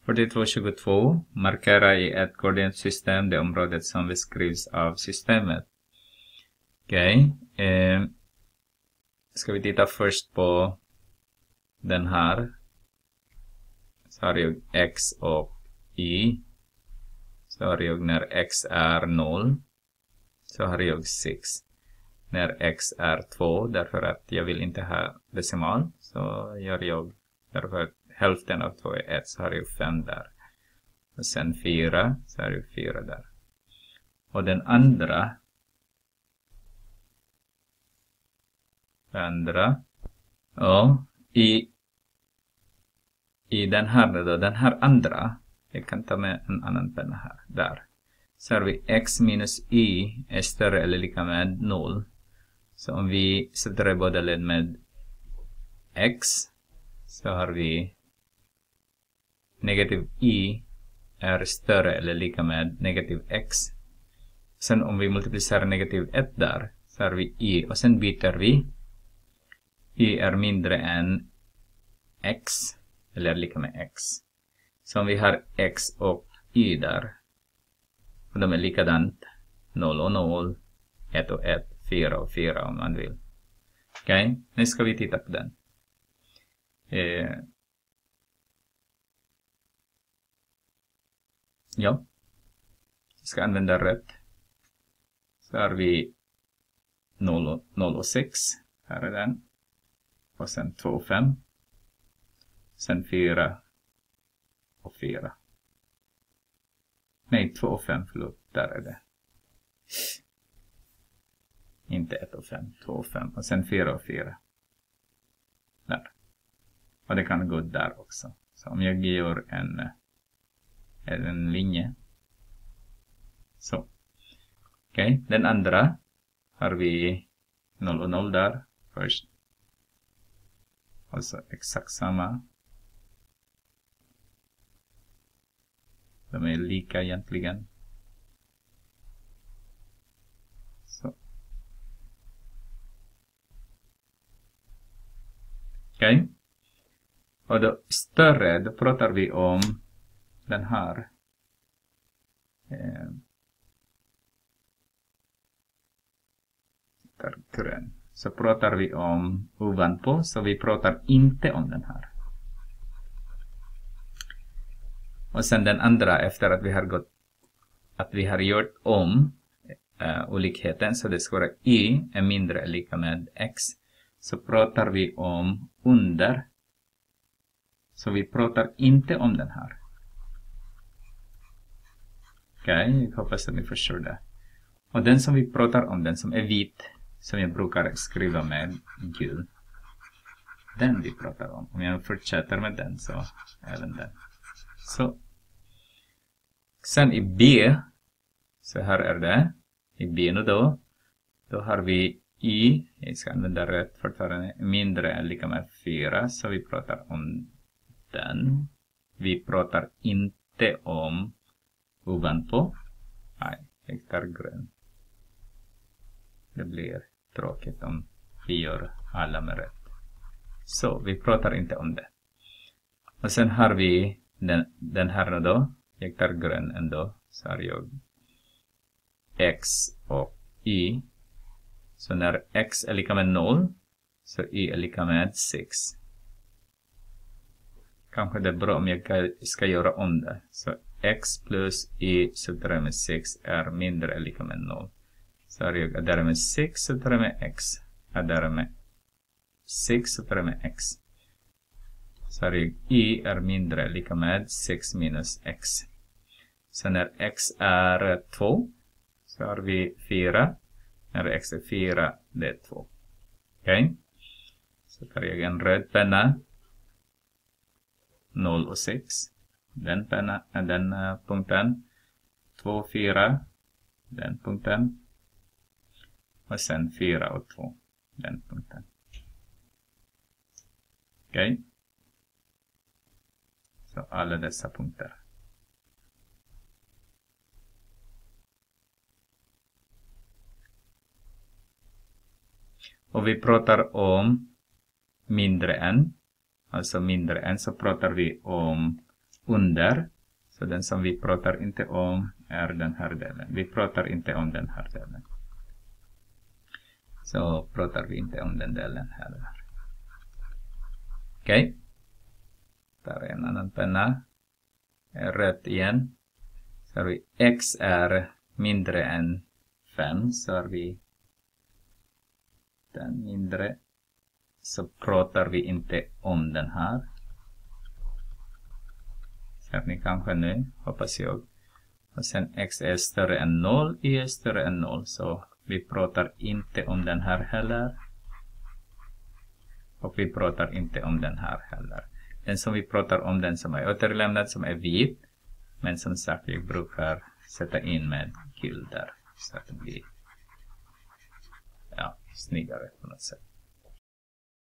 4222. Markera i ett koordinatsystem det området som beskrivs av systemet. Okej. Ska vi titta först på den här. Så har jag x och y. Så har jag när x är 0. Så har jag 6. När x är 2. Därför att jag vill inte ha decimal. Så gör jag därför att hälften av 2 är 1. Så har jag 5 där. Och sen 4. Så har jag 4 där. Och den andra. Och i den här då, den här andra, jag kan ta med en annan penna här, där. Så har vi x minus y är större eller lika med 0. Så om vi sätter det båda led med x, så har vi negativ y är större eller lika med negativ x. Sen om vi multiplicerar negativ 1 där, så har vi y och sen byter vi. Y är mindre än x, eller lika med x. Så om vi har x och y där, och de är likadant, 0 och 0, 1 och 1, 4 och 4 om man vill. Okej, nu ska vi titta på den. Ja, jag ska använda rätt. Så har vi 0 och 6, här är den. Och sen 2 och 5. Sen 4 och 4. Nej, 2 och 5, förlåt. Där är det. Inte 1 och 5, 2 och 5. Och sen 4 och 4. Där. Och det kan gå där också. Så om jag gör en linje. Så. Okej, den andra har vi 0 och 0 där först. Och så exakt samma. De är lika egentligen. Så. Okej. Och då större, då pratar vi om den här. Grön. Så pratar vi om ovanpå, så vi pratar inte om den här. Och sen den andra, efter att vi har gjort om olikheten, så det ska vara y är mindre eller lika med x. Så pratar vi om under. Så vi pratar inte om den här. Okej, jag hoppas att ni förstår det. Och den som vi pratar om, den som är vit, som jag brukar skriva med gul. Den vi pratar om. Om jag fortsätter med den, så även den. Så. Sen i B, så här är det. I B nu då har vi y, jag ska använda rätt fortfarande, mindre än lika med 4. Så vi pratar om den. Vi pratar inte om ovanpå. Nej, jag tar grön. Det blir tråkigt om vi gör alla med rätt. Så vi pratar inte om det. Och sen har vi den här då. Jag tar grön ändå. Så har jag x och y. Så när x är lika med 0. Så y är lika med 6. Kanske det är bra om jag ska göra om det. Så x plus y subtraherat med 6 är mindre eller lika med 0. Så har jag adderar med 6 subtraherat med x. Adderar med 6 subtraherat med x. Så har jag y är mindre eller lika med 6 minus x. Så när x är 2 så har vi 4. När x är 4, det är 2. Okej. Så tar jag en röd penna. 0 och 6. Den punkten. 2 och 4. Den punkten. Och sen 4 och 2. Den punkten. Okej. Så alla dessa punkter. Och vi pratar om mindre än. Alltså mindre än så pratar vi om under. Så den som vi pratar inte om är den här delen. Vi pratar inte om den här delen. Så pratar vi inte om den delen heller. Okej. Tar en annan penna. Rött igen. Så har vi x är mindre än 5. Så har vi den mindre. Så pratar vi inte om den här. Ser ni kanske nu, hoppas jag. Och sen x är större än 0, y är större än 0. Så vi pratar inte om den här heller. Och vi pratar inte om den här heller. Den som vi pratar om, den som är återlämnad, som är vit. Men som sagt, jag brukar sätta in med gul där. Så att det blir snyggare på något sätt.